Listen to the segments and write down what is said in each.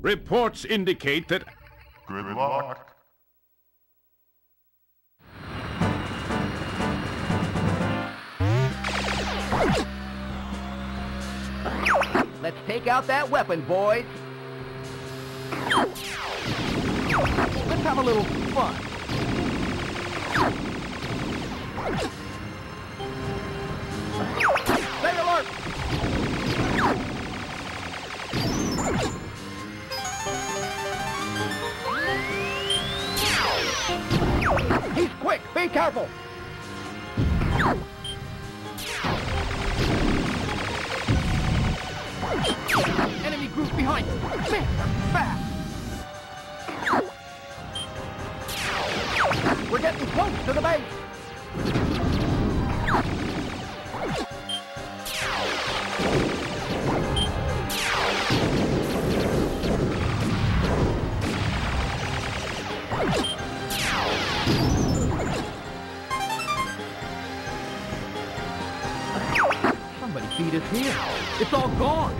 Reports indicate that... Good luck. Let's take out that weapon, boys. Let's have a little fun. Stay alert! He's quick! Be careful! Enemy group behind you! Man, fast! We're getting close to the base! Somebody feed us here. It's all gone.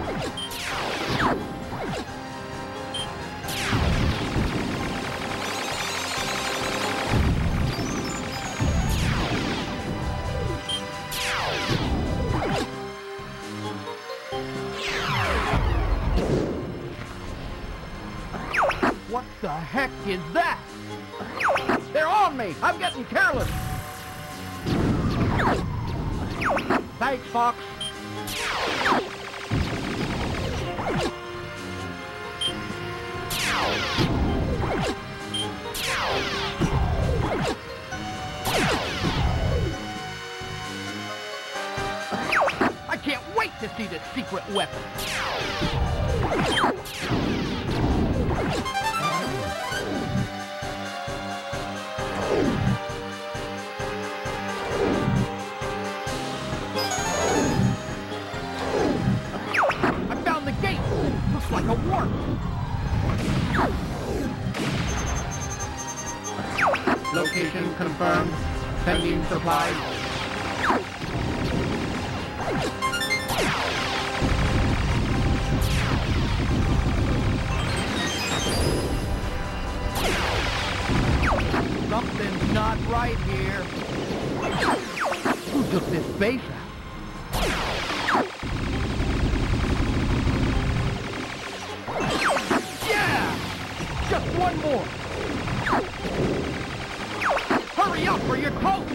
What the heck is that? They're on me! I'm getting careless! Thanks, Fox. I can't wait to see this secret weapon. Like a warp. Location confirmed. Sending supplies. Something's not right here. Who took this base out? Just one more! Hurry up or you're toast!